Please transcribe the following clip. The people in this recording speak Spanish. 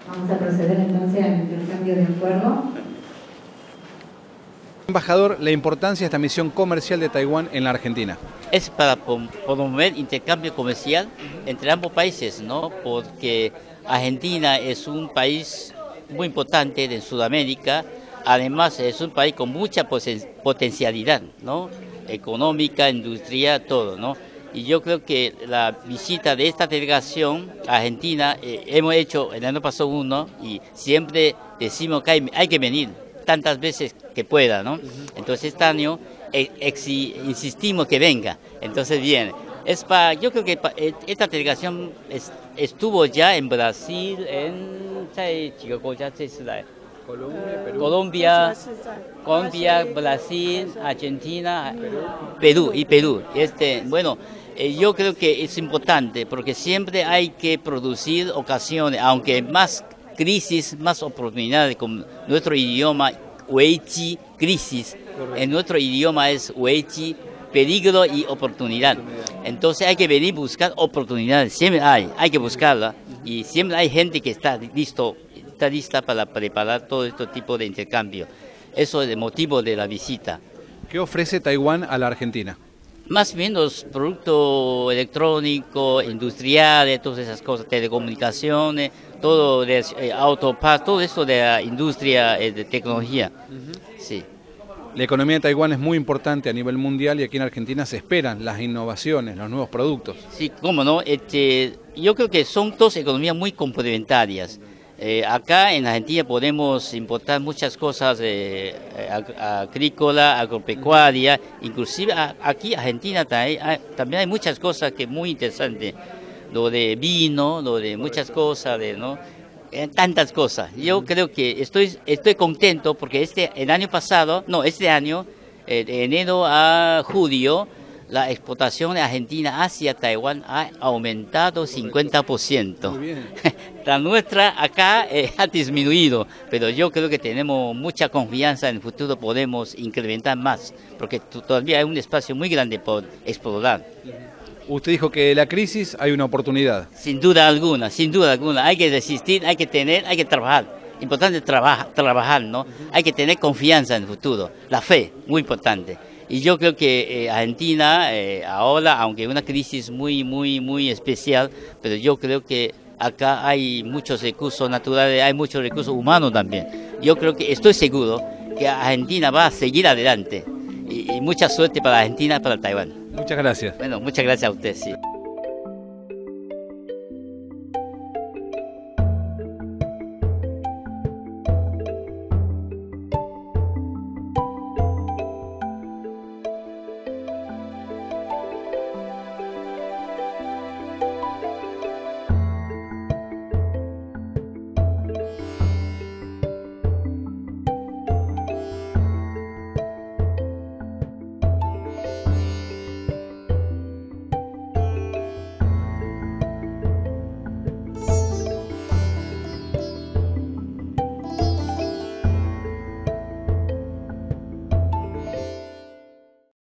Vamos a proceder entonces al intercambio de acuerdo. Embajador, la importancia de esta misión comercial de Taiwán en la Argentina. Es para promover intercambio comercial entre ambos países, ¿no? Porque Argentina es un país muy importante en Sudamérica, además es un país con mucha potencialidad, ¿no? Económica, industrial, todo, ¿no? Y yo creo que la visita de esta delegación a Argentina, hemos hecho el año pasado uno y siempre decimos que hay que venir tantas veces que pueda, ¿no? Entonces este año insistimos que venga, entonces viene. Yo creo que esta delegación estuvo ya en Brasil, Colombia, Brasil, Argentina, Perú. Bueno, yo creo que es importante porque siempre hay que producir ocasiones, aunque más crisis, más oportunidades, con nuestro idioma, Weiqi, crisis, en nuestro idioma es Weiqi, peligro y oportunidad. Entonces hay que venir a buscar oportunidades, siempre hay que buscarla, y siempre hay gente que está lista para preparar todo este tipo de intercambio. Eso es el motivo de la visita. ¿Qué ofrece Taiwán a la Argentina? Más bien los productos electrónicos, industriales, todas esas cosas, telecomunicaciones, todo de autoparts, todo eso de la industria de tecnología. Sí. La economía de Taiwán es muy importante a nivel mundial y aquí en Argentina se esperan las innovaciones, los nuevos productos. Sí, cómo no. Yo creo que son dos economías muy complementarias. Acá en Argentina podemos importar muchas cosas agrícola, agropecuaria, inclusive aquí en Argentina también hay muchas cosas que muy interesantes, lo de vino, lo de muchas cosas, ¿no? Tantas cosas. Yo creo que estoy contento porque este año, de enero a julio, la exportación de Argentina hacia Taiwán ha aumentado 50%. Muy bien. La nuestra acá ha disminuido, pero yo creo que tenemos mucha confianza en el futuro, podemos incrementar más, porque todavía hay un espacio muy grande por explorar. Usted dijo que de la crisis hay una oportunidad. Sin duda alguna, hay que resistir, hay que trabajar. Importante trabajar, ¿no? Hay que tener confianza en el futuro, la fe, muy importante. Y yo creo que Argentina ahora, aunque es una crisis muy especial, pero yo creo que acá hay muchos recursos naturales, hay muchos recursos humanos también. Yo creo que estoy seguro que Argentina va a seguir adelante. Y mucha suerte para Argentina, para Taiwán. Muchas gracias. Bueno, muchas gracias a usted, sí.